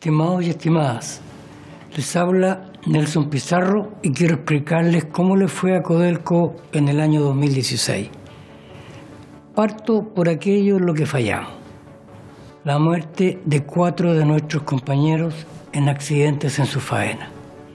Estimados y estimadas, les habla Nelson Pizarro y quiero explicarles cómo le fue a Codelco en el año 2016. Parto por aquello en lo que fallamos: la muerte de 4 de nuestros compañeros en accidentes en su faena.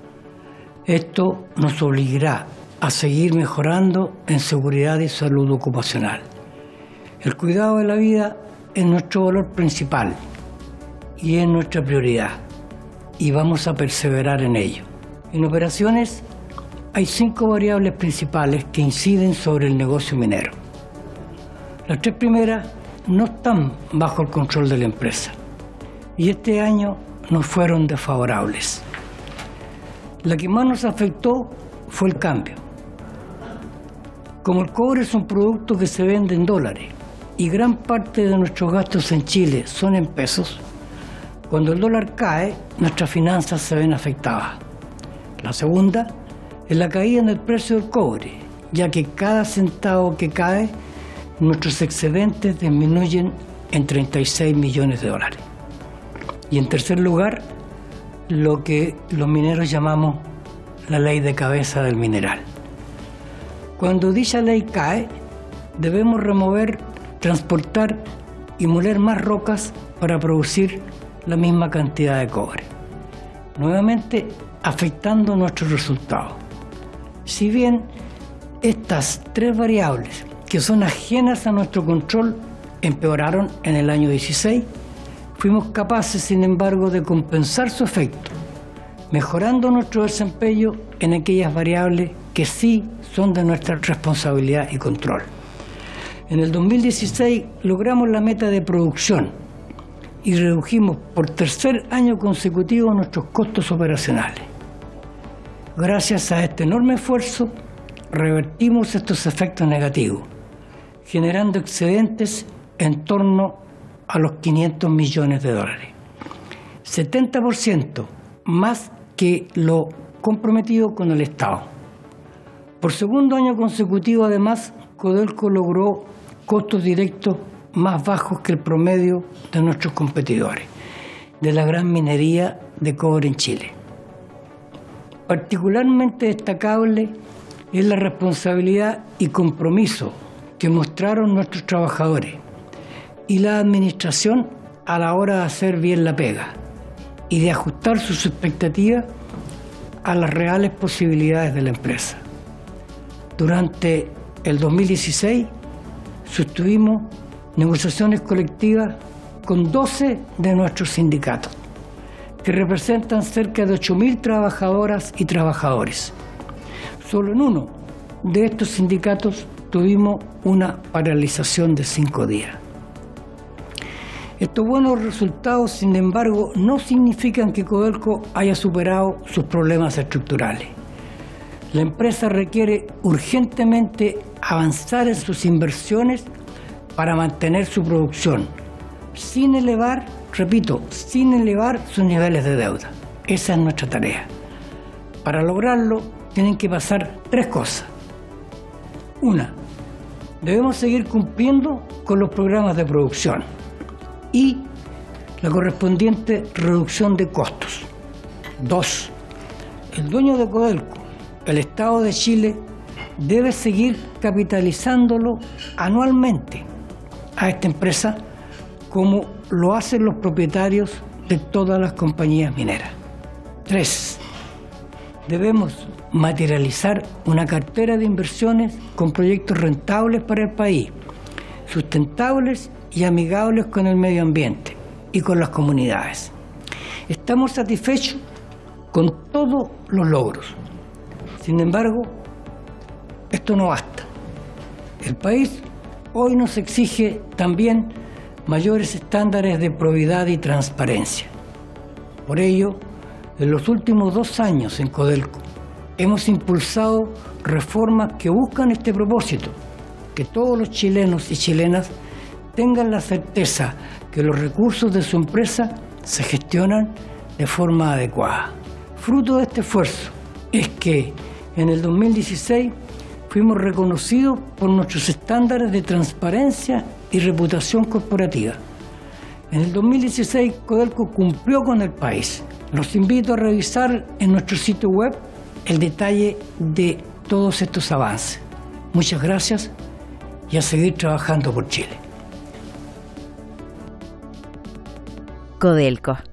Esto nos obligará a seguir mejorando en seguridad y salud ocupacional. El cuidado de la vida es nuestro valor principal y es nuestra prioridad, y vamos a perseverar en ello. En operaciones hay 5 variables principales que inciden sobre el negocio minero. Las 3 primeras no están bajo el control de la empresa y este año nos fueron desfavorables. La que más nos afectó fue el cambio. Como el cobre es un producto que se vende en dólares y gran parte de nuestros gastos en Chile son en pesos, cuando el dólar cae, nuestras finanzas se ven afectadas. La segunda es la caída en el precio del cobre, ya que cada centavo que cae, nuestros excedentes disminuyen en 36 millones de dólares. Y en tercer lugar, lo que los mineros llamamos la ley de cabeza del mineral. Cuando dicha ley cae, debemos remover, transportar y moler más rocas para producir la misma cantidad de cobre, nuevamente afectando nuestros resultados. Si bien estas 3 variables, que son ajenas a nuestro control, empeoraron en el año 16, fuimos capaces, sin embargo, de compensar su efecto, mejorando nuestro desempeño en aquellas variables que sí son de nuestra responsabilidad y control. En el 2016 logramos la meta de producción y redujimos por tercer año consecutivo nuestros costos operacionales. Gracias a este enorme esfuerzo, revertimos estos efectos negativos, generando excedentes en torno a los 500 millones de dólares, 70% más que lo comprometido con el Estado. Por segundo año consecutivo, además, Codelco logró costos directos más bajos que el promedio de nuestros competidores de la gran minería de cobre en Chile. Particularmente destacable es la responsabilidad y compromiso que mostraron nuestros trabajadores y la administración a la hora de hacer bien la pega y de ajustar sus expectativas a las reales posibilidades de la empresa. Durante el 2016 sostuvimos negociaciones colectivas con 12 de nuestros sindicatos, que representan cerca de 8.000 trabajadoras y trabajadores. Solo en uno de estos sindicatos tuvimos una paralización de 5 días. Estos buenos resultados, sin embargo, no significan que Codelco haya superado sus problemas estructurales. La empresa requiere urgentemente avanzar en sus inversiones para mantener su producción, sin elevar, repito, sin elevar sus niveles de deuda. Esa es nuestra tarea. Para lograrlo, tienen que pasar 3 cosas. Una, debemos seguir cumpliendo con los programas de producción y la correspondiente reducción de costos. 2, el dueño de Codelco, el Estado de Chile, debe seguir capitalizándolo anualmente a esta empresa como lo hacen los propietarios de todas las compañías mineras. 3, debemos materializar una cartera de inversiones con proyectos rentables para el país, sustentables y amigables con el medio ambiente y con las comunidades. Estamos satisfechos con todos los logros. Sin embargo, esto no basta. El país hoy nos exige también mayores estándares de probidad y transparencia. Por ello, en los últimos 2 años en Codelco hemos impulsado reformas que buscan este propósito, que todos los chilenos y chilenas tengan la certeza que los recursos de su empresa se gestionan de forma adecuada. Fruto de este esfuerzo es que en el 2016 fuimos reconocidos por nuestros estándares de transparencia y reputación corporativa. En el 2016, Codelco cumplió con el país. Los invito a revisar en nuestro sitio web el detalle de todos estos avances. Muchas gracias y a seguir trabajando por Chile. Codelco.